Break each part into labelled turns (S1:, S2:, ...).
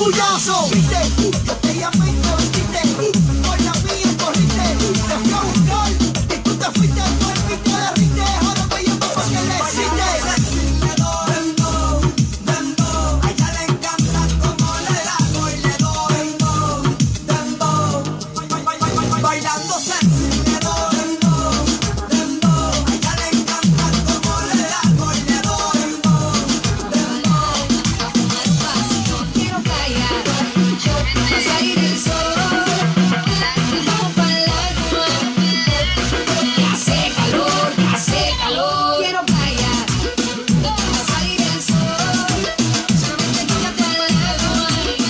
S1: puyazo. Viste, yo te llamé y me vendiste, por la mía corriste, te fui a buscar y tú te fuiste, tú el beat te derrite, ahora me llamo pa' que le excite. Bailando sexy le doy dembow, dembow. A ella le encanta como le hago y le doy dembow, dembow.
S2: Quiero bailar, va a salir el sol, vamos para el agua, que hace calor, que hace calor. Quiero bailar, va a salir el sol, vamos para el agua,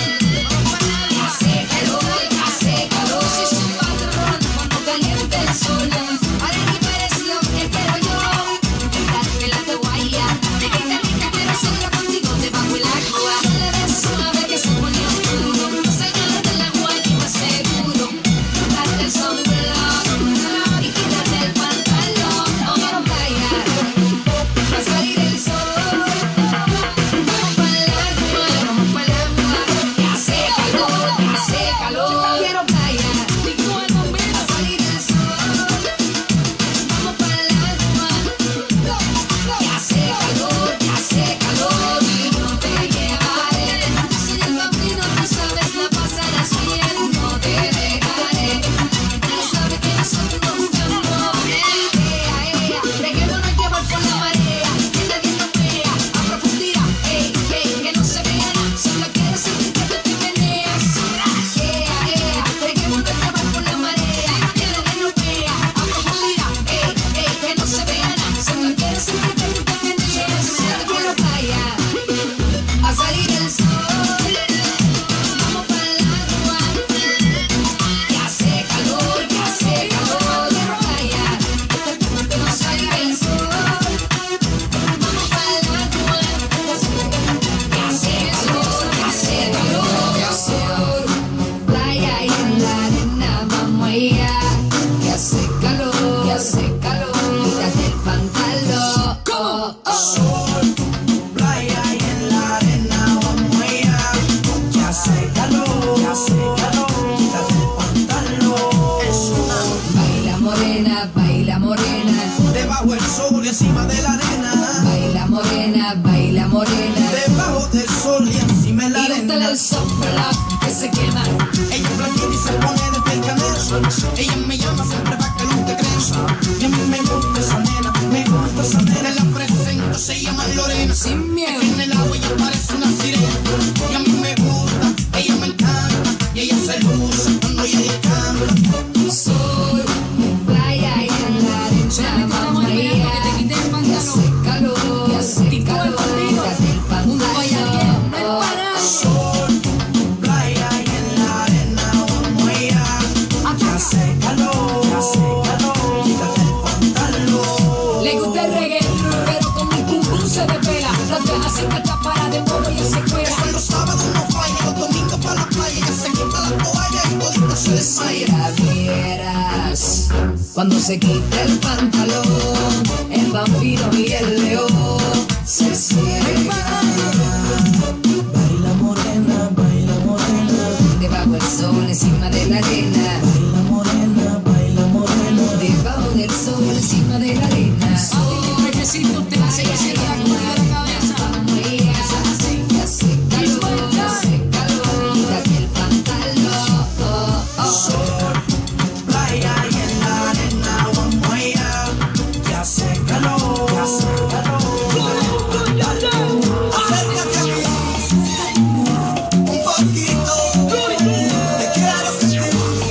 S2: que hace calor, que hace calor. Si soy patrón, cuando caliente el sol, alegría eres lo que quiero yo, darte la toalla, de que te rica quiero hacerlo contigo debajo del agua. Le des una vez que se pone oscuro, señores del agua y más seguro, date el sombrero y quítate el pantalón. Quiero bailar, va a salir el sol, vamos para el agua, que hace calor, que hace calor. Quiero bailar, va a salir el sol, vamos para el agua, que hace calor, que hace calor. Y no te llevaré, yo soy el bambino, tú sabes la pasarás bien, no te dejaré, tú sabes que nosotros jugamos. Dejémonos llevar por la marea, que nadie nos vea a profundidad, que no se vea nada, solo quiero sentir que tú te meneas. Dejémonos llevar por la marea, que nadie nos vea a profundidad, que no se vea nada, solo quiero sentir que tú te meneas. Quiero bailar, a salir el sol, vamos para el agua, que hace calor, que hace calor. Quiero bailar, va a salir el sol, vamos para el agua, que hace calor, que hace calor. Playa y en la arena vamos allá, que hace calor, que hace calor. Quítate el pantalón.
S1: Sol, playa y en la arena vamos allá, que hace calor, quítate el pantalón. Es una
S2: Baila morena,
S1: debajo el sol y encima de la arena,
S2: baila morena,
S1: debajo del sol y encima de la
S2: y úntale
S1: arena.
S2: el sunblock que se quema.
S1: Ella es blanquita y se pone de piel canela. Ella me llama siempre para que no te creas. Y a mí me gusta esa nena, me gusta esa nena. La presento, se llama Lorena.
S2: Sin miedo.
S1: En el agua ella parece una sirena. Y a mí me gusta, ella me encanta. Y ella se luce cuando ella canta.
S2: Sol, playa y en la arena vamos allá, que hace calor, quítate el pantalón.
S1: Sol, playa y en la arena vamos allá, que hace calor, quítate el pantalón.
S2: Le gusta el reggae, pero con mi pum pum se despega. Los deja sin que está para de polvo y se cuela.
S1: Son los sábados no falla, los domingos para la playa. Ella se quita la toalla y todita se desmaya.
S2: Mira, vieras cuando se quita el pantalón, el vampiro y el león se cierran.
S1: Baila morena,
S2: Debajo del sol, encima de la arena,
S1: baila morena.
S2: debajo del sol, encima de la arena.
S3: Necesito te hace que se la cabeza.
S2: Vamos allá, que hace calor, quítate el pantalón.
S1: Sol, playa y en la arena vamos allá, que hace calor, acércate a mí un poquito, te quiero sentir.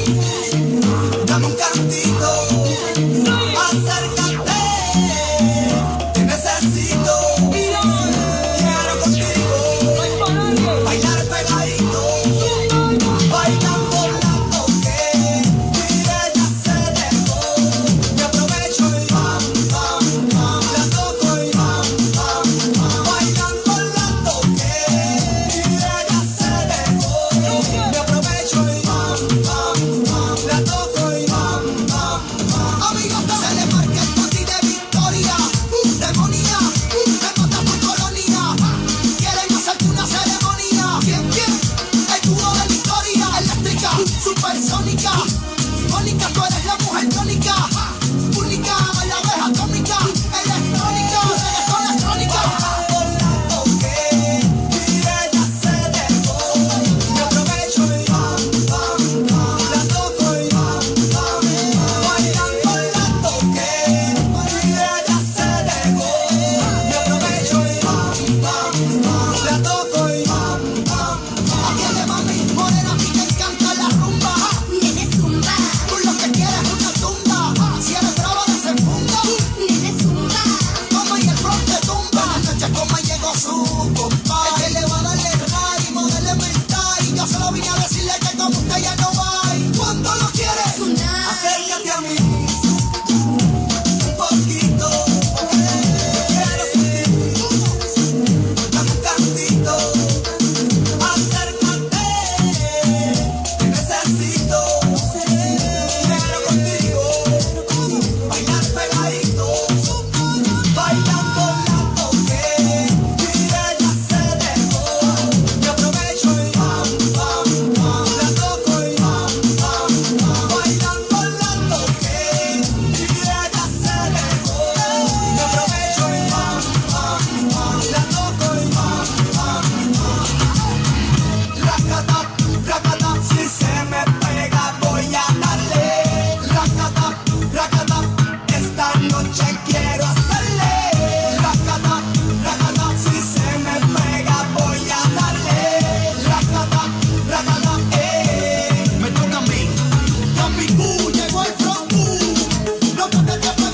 S1: como usted ya no hay. Cuando lo quieres, acércate a mí. Un poquito, quiero sentir. Dame un cantito. Acércate, te necesito. Quiero contigo bailar pegadito. Bailando la toqué y ella se dejó. Yo aprovecho y pam, pam, pam, la toco y pam, pam, pam. Bailando la toqué y ella se dejó. Yo aprovecho y pam, pam, pam, la toco y pam, pam, pam. Racata, racata, si se me pega voy a darle. Racata, racata, esta noche quiero hacerle. Racata, racata, si se me pega voy a darle. Racata, racata, me toca a mí. Capicú, llegó el frontú. No te para tú.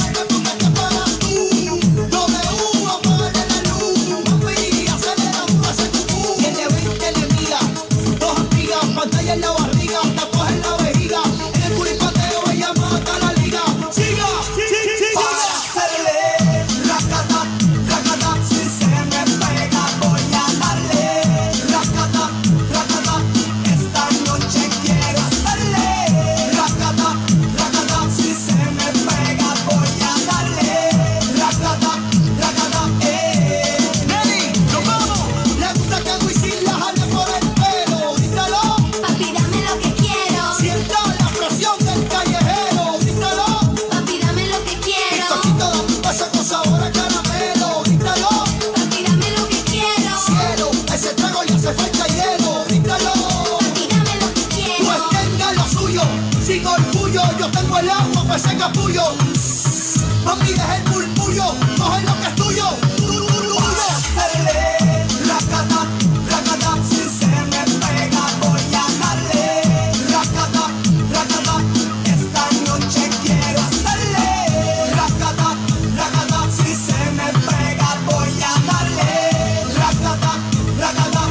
S1: W, apaga la luz. Papi, acelera ese cucú. Tiene 20 enemigas, 2 amigas, pantalla en la barriga, tatuaje en la vejiga. En el culipateo ella mata la liga. Siga, para hacerle. Racata, racata, si se me pega voy a darle. Racata, racata, esta noche quiero hacerle. Racata, racata, si se me pega voy a darle. Racata, racata, Nelly, nos vamos. Le gusta que Wisin la jale por el pelo. Grítalo,
S2: Papi, dame lo que quiero.
S1: sienta la presión del callejero. Grítalo,
S2: Papi, dame lo que quiero.
S1: bizcochito de esa con sabor a caramelo. Grítalo,
S2: Papi, dame lo que quiero.
S1: cielo, ese trago le hace falta hielo. Grítalo,
S2: Papi, dame lo que
S1: pues
S2: quiero.
S1: tenga lo suyo, sin orgullo. Yo tengo el agua para ese capullo. Papi, deja el murmullo, coge lo que es tuyo. Hacerle. Racata, racata, si se me pega voy a darle. Racata, racata, esta noche quiero hacerle. Racata, racata, si se me pega voy a darle. Racata, racata,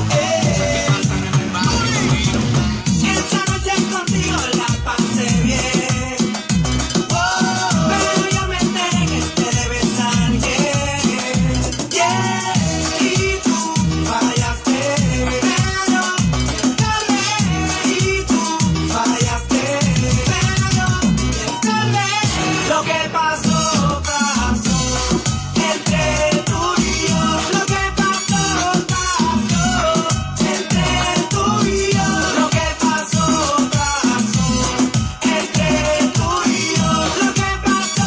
S1: Esta noche contigo la pasé bien. Pero yo me enteré en este debe estar y tú fallaste. Pero tarde. Y tú fallaste. Pero tarde. Lo que pasó, pasó entre tú y yo. Lo que pasó, pasó entre tú y yo. Lo que pasó, pasó entre tú y yo. Lo que pasó,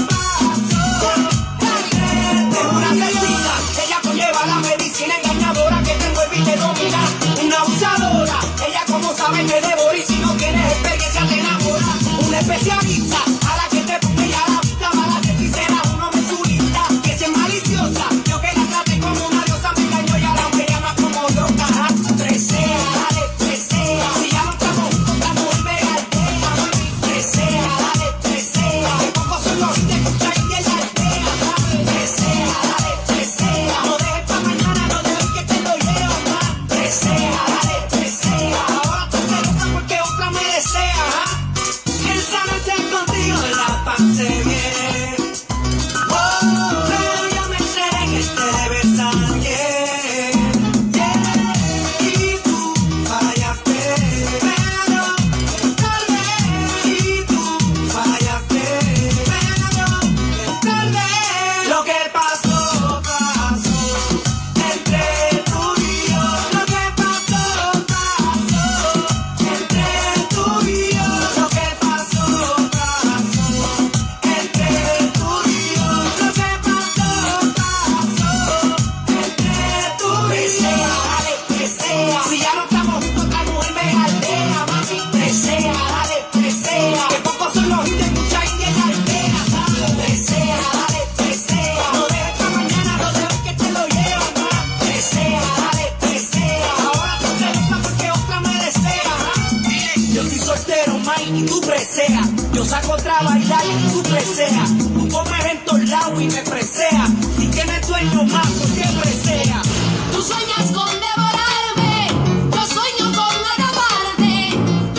S1: pasó una asesina. Ella conlleva la medicina engañadora que te envuelve y te domina. Una abusadora. Ella como sabe te devora y si no tienes experiencia te enamora. Una especialista a la que te pone ya la vista. Mala hechicera, uno mensurista. Que si es maliciosa, yo que la trate como una diosa me engañó y ahora me llama como loca. Presea, dale, presea. Si ya no estamos juntos, la mujer me altea. Presea, dale, presea. Que pocos son los que escuchan y en la aldea. Presea, dale, presea. No dejes pa' mañana, no dejes que te lo lleva más. Presea, dale, presea. Ahora tú se loca porque otra me desea. Esa noche contigo la pasé bien. Pero yo me enteré en este debe estar bien. Y tú fallaste. Pero tarde. Y tú fallaste. Pero tarde. Lo que pasó, pasó entre tú y yo. Lo que pasó, pasó entre tú y yo. Lo que pasó, pasó entre tú y yo. Lo que pasó, pasó entre tú y yo. Dale, presea. Si ya no estamos juntos, otra mujer me aldea. Mami, presea, dale, presea. Que pocos son los indios y mucha india en la aldea. Presea, dale, presea. No dejes pa' mañana, no dejes que te lo llevan más. Presea, dale, presea. Ahora tú te loca porque otra me desea. Yo soy soltero, Mike, y tú presea. Yo saco otra bailar y tú presea. Tú comes en todos lados y me presea. Si tienes dueño más, porque presea.
S2: Tú sueñas con devorarme, yo sueño con acabarte.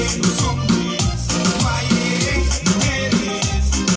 S1: Nosotros